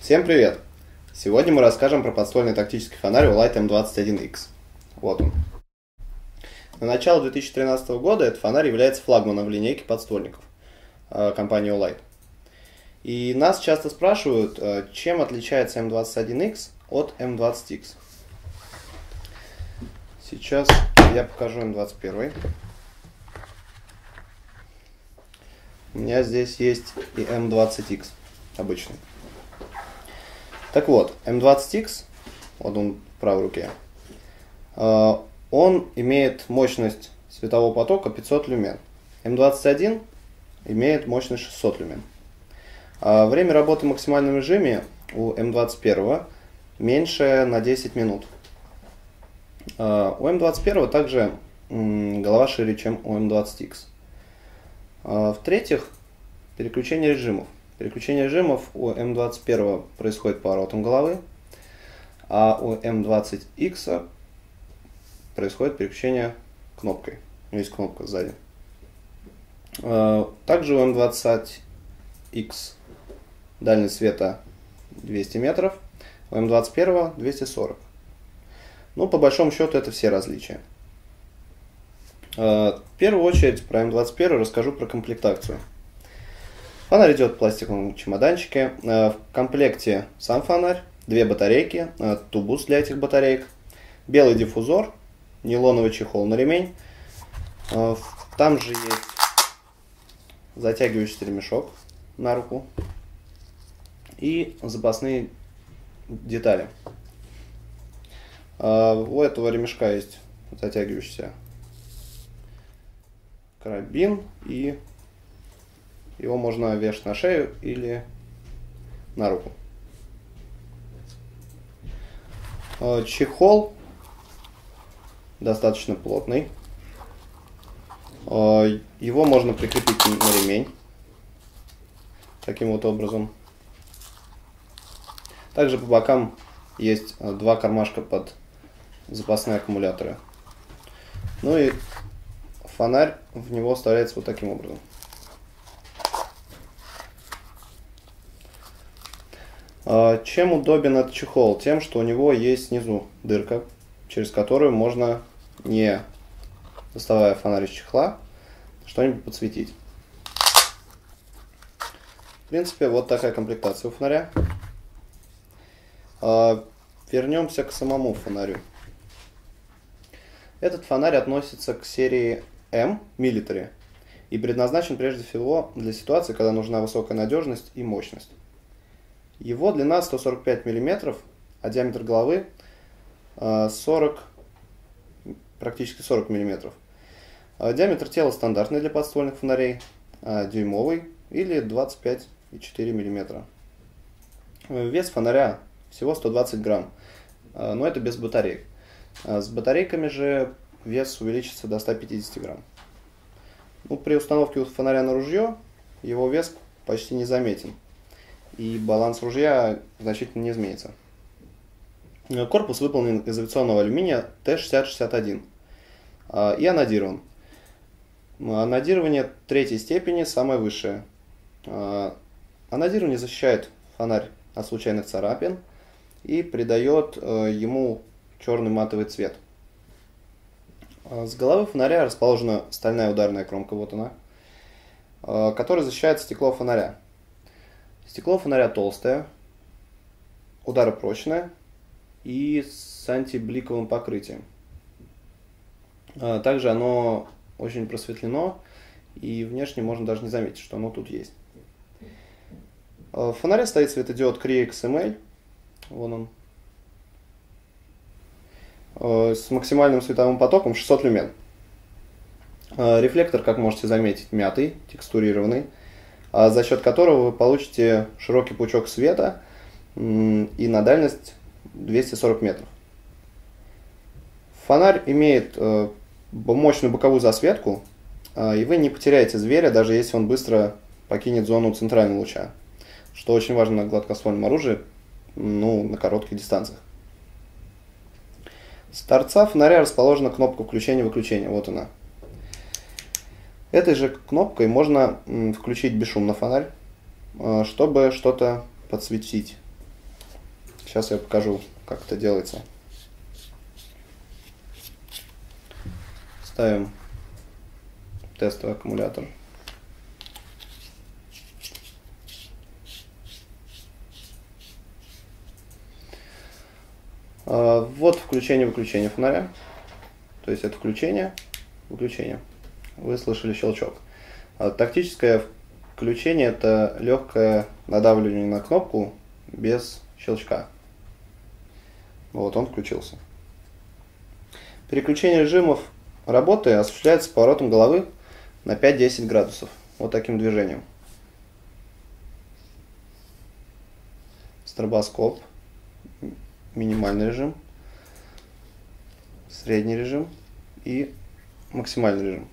Всем привет! Сегодня мы расскажем про подствольный тактический фонарь Olight M21X. Вот он. На начало 2013 года этот фонарь является флагманом в линейке подствольников компании Olight. И нас часто спрашивают, чем отличается M21X от M20X. Сейчас я покажу M21. У меня здесь есть и M20X обычный. Так вот, M20X, вот он в правой руке, он имеет мощность светового потока 500 люмен. M21 имеет мощность 600 люмен. Время работы в максимальном режиме у M21 меньше на 10 минут. У M21 также голова шире, чем у M20X. В-третьих, переключение режимов. Переключение режимов у M21 происходит поворотом головы, а у M20X происходит переключение кнопкой. Есть кнопка сзади. Также у M20X дальность света 200 метров, у M21 240. Ну, по большому счету, это все различия. В первую очередь про M21 расскажу про комплектацию. Фонарь идет в пластиковом чемоданчике. В комплекте сам фонарь, две батарейки, тубус для этих батареек, белый диффузор, нейлоновый чехол на ремень. Там же есть затягивающийся ремешок на руку и запасные детали. У этого ремешка есть затягивающийся карабин, и его можно вешать на шею или на руку. Чехол достаточно плотный. Его можно прикрепить на ремень. Таким вот образом. Также по бокам есть два кармашка под запасные аккумуляторы. Ну и фонарь в него вставляется вот таким образом. Чем удобен этот чехол? Тем, что у него есть снизу дырка, через которую можно, не доставая фонарь из чехла, что-нибудь подсветить. В принципе, вот такая комплектация у фонаря. Вернемся к самому фонарю. Этот фонарь относится к серии M Military и предназначен прежде всего для ситуации, когда нужна высокая надежность и мощность. Его длина 145 мм, а диаметр головы практически 40 мм. Диаметр тела стандартный для подствольных фонарей, дюймовый или 25,4 мм. Вес фонаря всего 120 грамм, но это без батареек. С батарейками же вес увеличится до 150 грамм. Ну, при установке фонаря на ружье его вес почти не заметен, и баланс ружья значительно не изменится. Корпус выполнен из авиационного алюминия Т-6061 и анодирован. Анодирование третьей степени самое высшее. Анодирование защищает фонарь от случайных царапин и придает ему черный матовый цвет. С головы фонаря расположена стальная ударная кромка, вот она, которая защищает стекло фонаря. Стекло фонаря толстое, ударопрочное и с антибликовым покрытием. Также оно очень просветлено, и внешне можно даже не заметить, что оно тут есть. В фонаре стоит светодиод Cree XML, вон он, с максимальным световым потоком 600 люмен. Рефлектор, как можете заметить, мятый, текстурированный, за счет которого вы получите широкий пучок света и на дальность 240 метров. Фонарь имеет мощную боковую засветку, и вы не потеряете зверя, даже если он быстро покинет зону центрального луча, что очень важно на гладкоствольном оружии, на коротких дистанциях. С торца фонаря расположена кнопка включения-выключения, вот она. Этой же кнопкой можно включить бесшумно фонарь, чтобы что-то подсветить Сейчас я покажу, как это делается. Ставим тестовый аккумулятор. Вот включение-выключение фонаря. То есть это включение, выключение. Вы слышали щелчок. Тактическое включение — это легкое надавливание на кнопку без щелчка. Вот он включился. Переключение режимов работы осуществляется поворотом головы на 5-10 градусов. Вот таким движением. Стробоскоп. Минимальный режим. Средний режим и максимальный режим.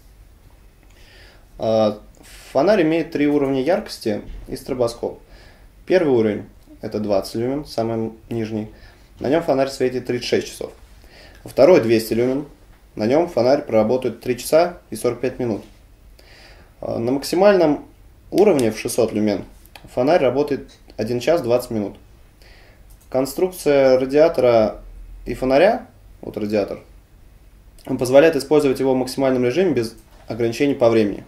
Фонарь имеет 3 уровня яркости и стробоскоп. Первый уровень — это 20 люмен, самый нижний. На нем фонарь светит 36 часов. Второй — 200 люмен. На нем фонарь проработает 3 часа и 45 минут. На максимальном уровне в 600 люмен фонарь работает 1 час 20 минут. Конструкция радиатора и фонаря, вот радиатор, позволяет использовать его в максимальном режиме без ограничений по времени.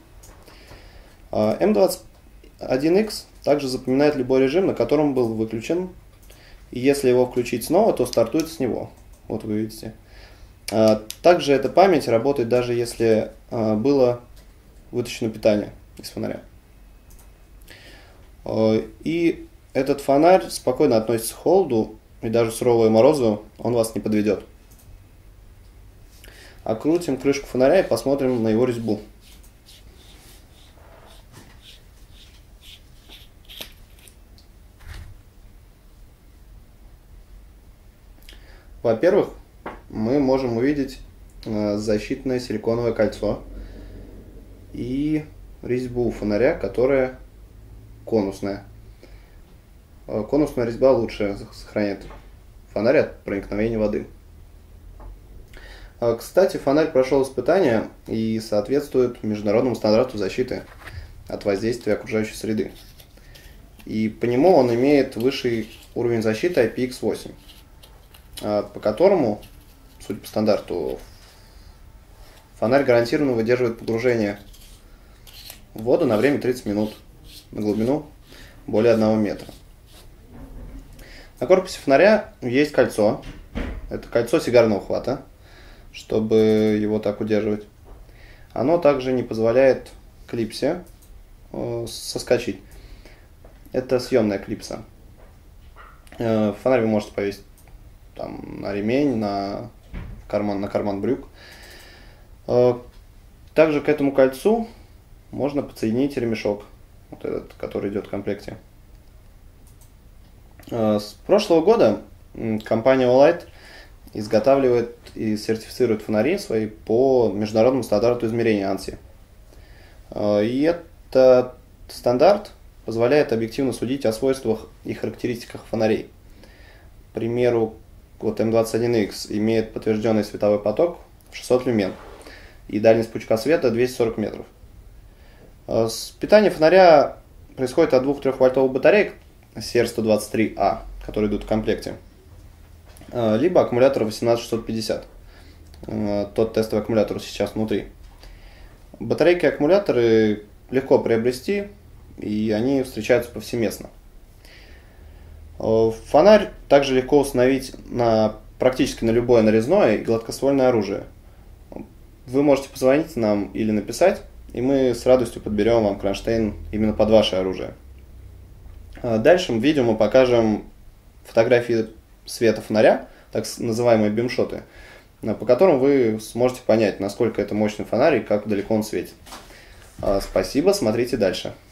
М21Х также запоминает любой режим, на котором был выключен, и если его включить снова, то стартует с него. Вот вы видите. Также эта память работает даже если было вытащено питание из фонаря. И этот фонарь спокойно относится к холоду, и даже в суровые морозы он вас не подведет. Открутим крышку фонаря и посмотрим на его резьбу. Во-первых, мы можем увидеть защитное силиконовое кольцо и резьбу фонаря, которая конусная. Конусная резьба лучше сохраняет фонарь от проникновения воды. Кстати, фонарь прошел испытания и соответствует международному стандарту защиты от воздействия окружающей среды. И по нему он имеет высший уровень защиты IPX8, по которому, судя по стандарту, фонарь гарантированно выдерживает погружение в воду на время 30 минут на глубину более 1 метра. На корпусе фонаря есть кольцо. Это кольцо сигарного хвата, чтобы его так удерживать. Оно также не позволяет клипсе соскочить. Это съемная клипса. Фонарь вы можете повесить там на ремень, на карман брюк. Также к этому кольцу можно подсоединить ремешок, вот этот, который идет в комплекте. С прошлого года компания Olight изготавливает и сертифицирует фонари свои по международному стандарту измерения ANSI. И этот стандарт позволяет объективно судить о свойствах и характеристиках фонарей. К примеру, вот М21Х имеет подтвержденный световой поток в 600 люмен и дальность пучка света 240 метров. Питание фонаря происходит от 2-3 вольтовых батареек CR123A, которые идут в комплекте, либо аккумулятор 18650. Тот тестовый аккумулятор сейчас внутри. Батарейки и аккумуляторы легко приобрести, и они встречаются повсеместно. Фонарь также легко установить практически на любое нарезное и гладкоствольное оружие. Вы можете позвонить нам или написать, и мы с радостью подберем вам кронштейн именно под ваше оружие. Дальше в видео мы покажем фотографии света фонаря, так называемые бимшоты, по которым вы сможете понять, насколько это мощный фонарь и как далеко он светит. Спасибо, смотрите дальше.